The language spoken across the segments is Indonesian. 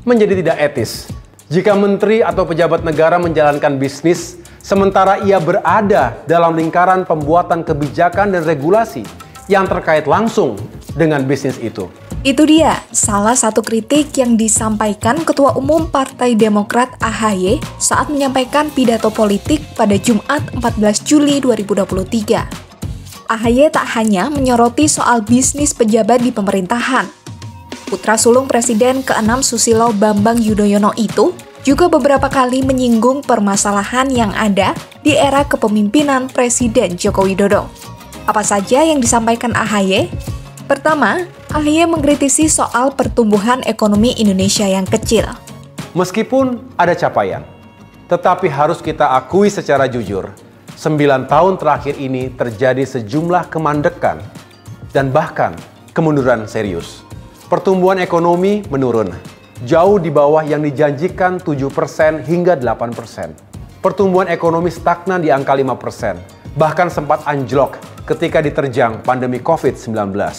Menjadi tidak etis jika menteri atau pejabat negara menjalankan bisnis sementara ia berada dalam lingkaran pembuatan kebijakan dan regulasi yang terkait langsung dengan bisnis itu. Itu dia salah satu kritik yang disampaikan Ketua Umum Partai Demokrat AHY saat menyampaikan pidato politik pada Jumat 14 Juli 2023. AHY tak hanya menyoroti soal bisnis pejabat di pemerintahan. Putra sulung Presiden ke-6 Susilo Bambang Yudhoyono itu juga beberapa kali menyinggung permasalahan yang ada di era kepemimpinan Presiden Joko Widodo. Apa saja yang disampaikan AHY? Pertama, AHY mengkritisi soal pertumbuhan ekonomi Indonesia yang kecil. Meskipun ada capaian, tetapi harus kita akui secara jujur, 9 tahun terakhir ini terjadi sejumlah kemandekan dan bahkan kemunduran serius. Pertumbuhan ekonomi menurun, jauh di bawah yang dijanjikan 7% hingga 8%. Pertumbuhan ekonomi stagnan di angka 5%, bahkan sempat anjlok ketika diterjang pandemi COVID-19.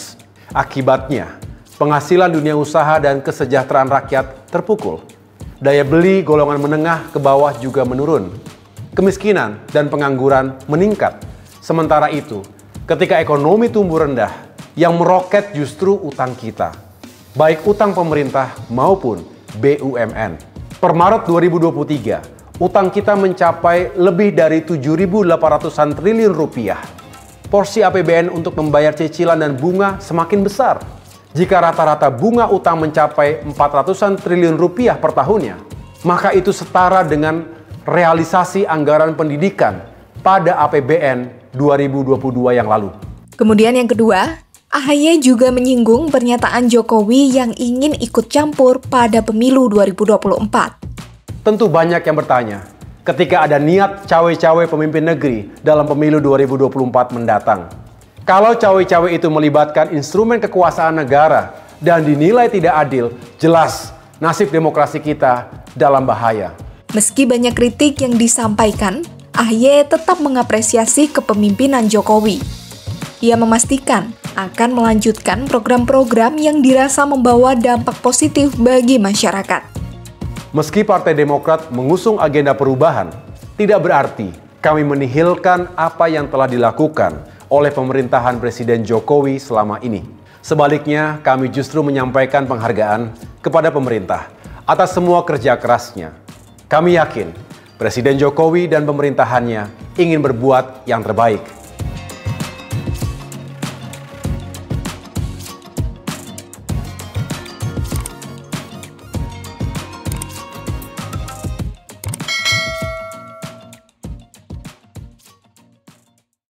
Akibatnya, penghasilan dunia usaha dan kesejahteraan rakyat terpukul. Daya beli golongan menengah ke bawah juga menurun. Kemiskinan dan pengangguran meningkat. Sementara itu, ketika ekonomi tumbuh rendah, yang meroket justru utang kita. Baik utang pemerintah maupun BUMN. Per Maret 2023, utang kita mencapai lebih dari 7.800-an triliun rupiah. Porsi APBN untuk membayar cicilan dan bunga semakin besar. Jika rata-rata bunga utang mencapai 400-an triliun rupiah per tahunnya, maka itu setara dengan realisasi anggaran pendidikan pada APBN 2022 yang lalu. Kemudian yang kedua, AHY juga menyinggung pernyataan Jokowi yang ingin ikut campur pada pemilu 2024. Tentu banyak yang bertanya, ketika ada niat cawe-cawe pemimpin negeri dalam pemilu 2024 mendatang. Kalau cawe-cawe itu melibatkan instrumen kekuasaan negara dan dinilai tidak adil, jelas nasib demokrasi kita dalam bahaya. Meski banyak kritik yang disampaikan, AHY tetap mengapresiasi kepemimpinan Jokowi. Ia memastikan akan melanjutkan program-program yang dirasa membawa dampak positif bagi masyarakat. Meski Partai Demokrat mengusung agenda perubahan, tidak berarti kami menihilkan apa yang telah dilakukan oleh pemerintahan Presiden Jokowi selama ini. Sebaliknya, kami justru menyampaikan penghargaan kepada pemerintah atas semua kerja kerasnya. Kami yakin Presiden Jokowi dan pemerintahannya ingin berbuat yang terbaik